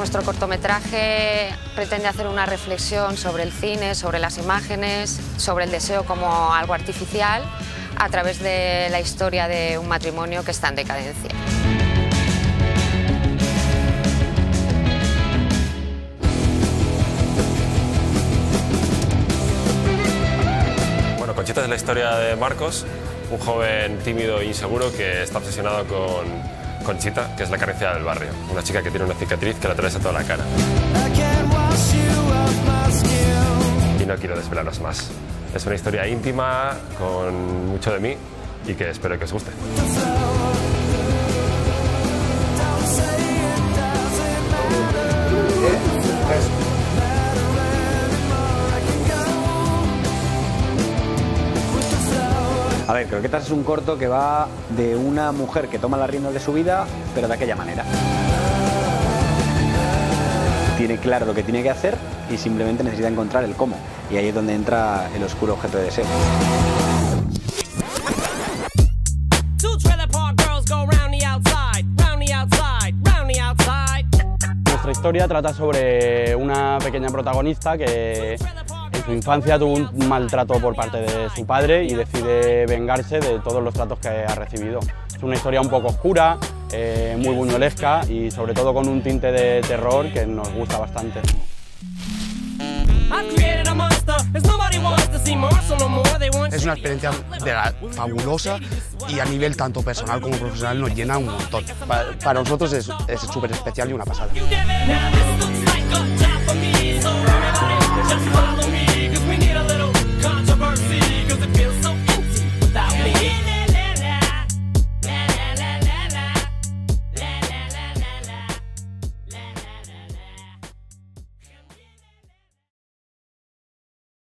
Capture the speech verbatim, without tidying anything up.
Nuestro cortometraje pretende hacer una reflexión sobre el cine, sobre las imágenes, sobre el deseo como algo artificial, a través de la historia de un matrimonio que está en decadencia. Bueno, Conchita es la historia de Marcos, un joven tímido e inseguro que está obsesionado con Conchita, que es la carnicera del barrio, una chica que tiene una cicatriz que le atraviesa toda la cara. Y no quiero desvelaros más. Es una historia íntima, con mucho de mí, y que espero que os guste. A ver, Croquetas es un corto que va de una mujer que toma las riendas de su vida, pero de aquella manera. Tiene claro lo que tiene que hacer y simplemente necesita encontrar el cómo. Y ahí es donde entra el oscuro objeto de deseo. Nuestra historia trata sobre una pequeña protagonista que en su infancia tuvo un maltrato por parte de su padre y decide vengarse de todos los tratos que ha recibido. Es una historia un poco oscura, eh, muy buñuelesca y sobre todo con un tinte de terror que nos gusta bastante. Es una experiencia de la, fabulosa y a nivel tanto personal como profesional nos llena un montón. Para, para nosotros es súper especial y una pasada.